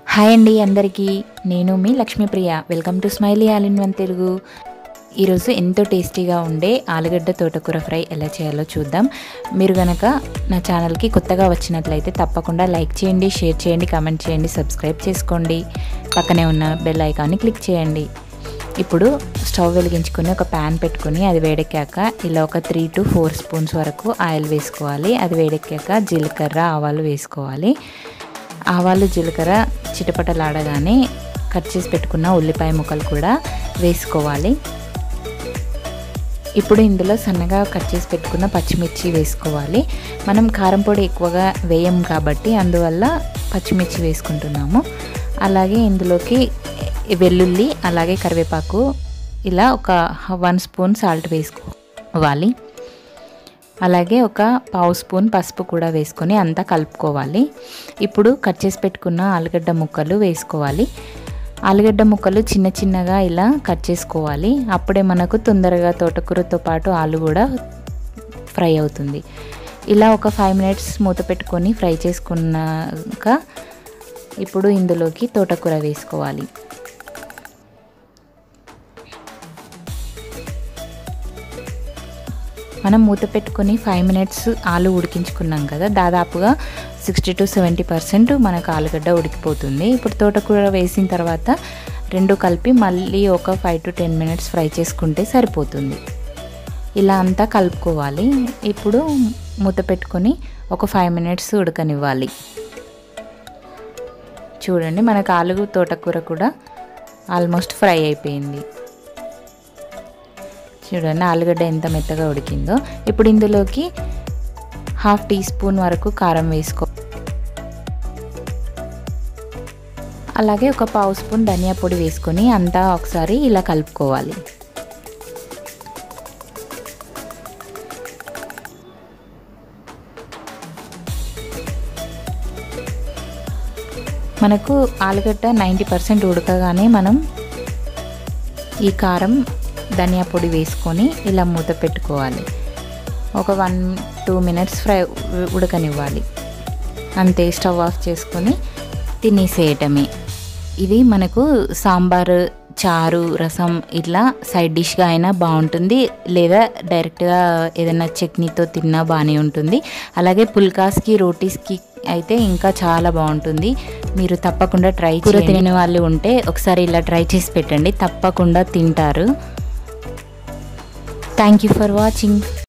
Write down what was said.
Hi అండి అందరికీ, నేను మీ Lakshmipriya. Welcome to smiley all in one Telugu. ఈరోజు ఎంతో టేస్టీగా ఉండే ఆలుగడ్డ తోటకూర ఫ్రై ఎలా చేయాలో చూద్దాం. మీరు కనుక నా ఛానల్కి కొత్తగా వచ్చినట్లయితే తప్పకుండా లైక్ చేయండి, షేర్ చేయండి, కామెంట్ చేయండి, సబ్స్క్రైబ్ చేసుకోండి. పక్కనే ఉన్న బెల్ ఐకాన్ని క్లిక్ చేయండి. ఇప్పుడు స్టవ్ వెలిగించుకొని ఒక ప్యాన్ పెట్టుకొని అది వేడెక్కాక ఇలా ఒక 3 to 4 స్పూన్స్ వరకు ఆయిల్ వేసుకోవాలి. అది వేడెక్కాక జీలకర్ర, ఆవాలు వేసుకోవాలి. ఆవాలు జీలకర్ర చిటపటలాడగానే కట్ చేసి పెట్టుకున్న ఉల్లిపాయ ముక్కలు కూడా వేసుకోవాలి. ఇప్పుడు ఇందులో సన్నగా కట్ చేసి పెట్టుకున్న పచ్చిమిర్చి వేసుకోవాలి. మనం కారం పొడి ఎక్కువగా వేయం కాబట్టి అందువల్ల పచ్చిమిర్చి వేసుకుంటున్నాము. అలాగే ఇందులోకి వెల్లుల్లి, అలాగే కరివేపాకు, ఇలా ఒక 1 స్పూన్ సాల్ట్ వేసుకోవాలి. అలాగే ఒక పావు స్పూన్ పసుపు కూడా వేసుకొని అంతా కలుపుకోవాలి. ఇప్పుడు కట్ చేసి పెట్టుకున్న ఆలుగడ్డ ముక్కలు వేసుకోవాలి. ఆలుగడ్డ ముక్కలు చిన్న చిన్నగా ఇలా కట్ చేసుకోవాలి. అప్పుడే మనకు తొందరగా తోటకూరతో పాటు ఆలు కూడా ఫ్రై అవుతుంది. ఇలా ఒక 5 minutes మూత పెట్టుకొని ఫ్రై చేసుకున్నాక ఇప్పుడు ఇందులోకి తోటకూర వేసుకోవాలి. మనం మూత పెట్టుకొని 5 minutes ఆలు ఉడికించుకున్నాం కదా, దాదాపుగా 60 to 70% మనకు ఆలుగడ్డ ఉడికిపోతుంది. ఇప్పుడు తోటకూర వేసిన తర్వాత రెండు కలిపి మళ్ళీ ఒక 5 to 10 minutes ఫ్రై చేసుకుంటే సరిపోతుంది. ఇలా అంతా కలుపుకోవాలి. ఇప్పుడు మూత పెట్టుకొని ఒక 5 minutes ఉడకనివ్వాలి. చూడండి, మనకు ఆలు తోటకూర కూడా ఆల్మోస్ట్ ఫ్రై అయిపోయింది. చూడండి ఆలుగడ్డ ఎంత మెత్తగా ఉడికిందో. ఇప్పుడు ఇందులోకి 1/2 teaspoon వరకు కారం వేసుకో, అలాగే ఒక పావు స్పూన్ ధనియా పొడి వేసుకొని అంతా ఒకసారి ఇలా కలుపుకోవాలి. మనకు ఆలుగడ్డ 90% ఉడకగానే మనం ఈ కారం, ధనియా పొడి వేసుకొని ఇలా మూత పెట్టుకోవాలి. ఒక 1-2 minutes ఫ్రై ఉడకనివ్వాలి. అంతే, స్టవ్ ఆఫ్ చేసుకొని తినేసేయటమే. ఇది మనకు సాంబారు, చారు, రసం ఇట్లా సైడ్ డిష్గా అయినా బాగుంటుంది, లేదా డైరెక్ట్గా ఏదైనా చట్నీతో తిన్నా బాగానే ఉంటుంది. అలాగే పుల్కాస్కి, రోటీస్కి అయితే ఇంకా చాలా బాగుంటుంది. మీరు తప్పకుండా ట్రై చేయండి. తినే వాళ్ళు ఉంటే ఒకసారి ఇలా ట్రై చేసి పెట్టండి, తప్పకుండా తింటారు. Thank you for watching.